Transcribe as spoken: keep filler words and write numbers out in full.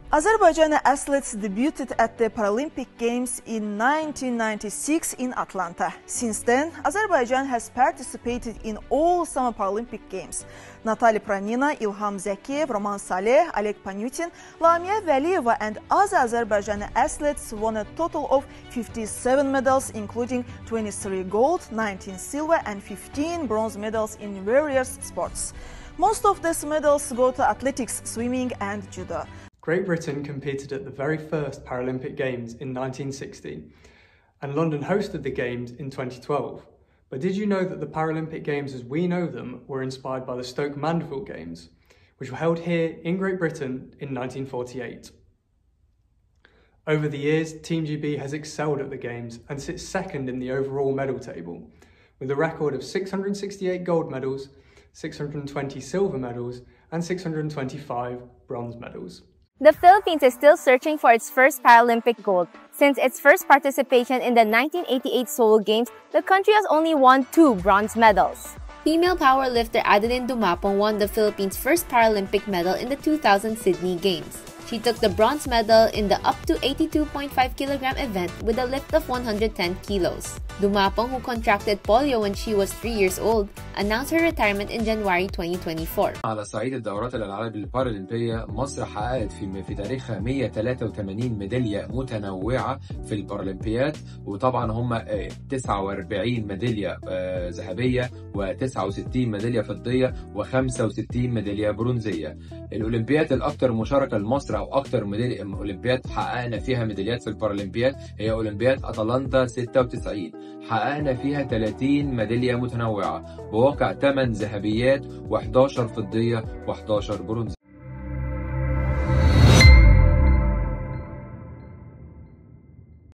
Azerbaijani athletes debuted at the Paralympic Games in nineteen ninety-six in Atlanta. Since then, Azerbaijan has participated in all Summer Paralympic Games. Natalia Pranina, Ilham Zakiyev, Roman Saleh, Oleg Panyutin, Lamia Valiyeva and other Azerbaijani athletes won a total of fifty-seven medals, including twenty-three gold, nineteen silver and fifteen bronze medals in various sports. Most of these medals go to athletics, swimming and judo. Great Britain competed at the very first Paralympic Games in nineteen sixty, and London hosted the Games in twenty twelve. But did you know that the Paralympic Games as we know them were inspired by the Stoke Mandeville Games, which were held here in Great Britain in nineteen forty-eight? Over the years, Team G B has excelled at the Games and sits second in the overall medal table, with a record of six hundred sixty-eight gold medals, six hundred twenty silver medals and six hundred twenty-five bronze medals. The Philippines is still searching for its first Paralympic gold. Since its first participation in the nineteen eighty-eight Seoul Games, the country has only won two bronze medals. Female powerlifter Adeline Dumapong won the Philippines' first Paralympic medal in the two thousand Sydney Games. She took the bronze medal in the up to eighty-two point five kilogram event with a lift of one hundred ten kilos. Dumapong, who contracted polio when she was three years old, announced her retirement in January twenty twenty-four. على صعيد الدورات الألعاب البارالمبية، مصر حققت في في تاريخها مية وتلاتة وتمانين ميدالية متنوعة في البارالمبياد، وطبعا هم تسعة وأربعين ميدالية ذهبية وتسعة وستين ميدالية فضية وخمسة وستين ميدالية برونزية. الأولمبياد الأكثر مشاركة لمصر أو أكثر ميدالية أولمبياد حققنا فيها ميداليات في البارالمبياد هي أولمبياد أتلانتا ستة وتسعين، حققنا فيها تلاتين ميدالية متنوعة بواقع تمن ذهبيات وحداشر فضية وحداشر برونزية.